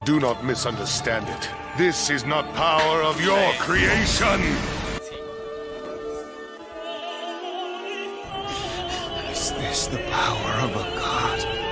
Do not misunderstand it. This is not power of your creation! Is this the power of a god?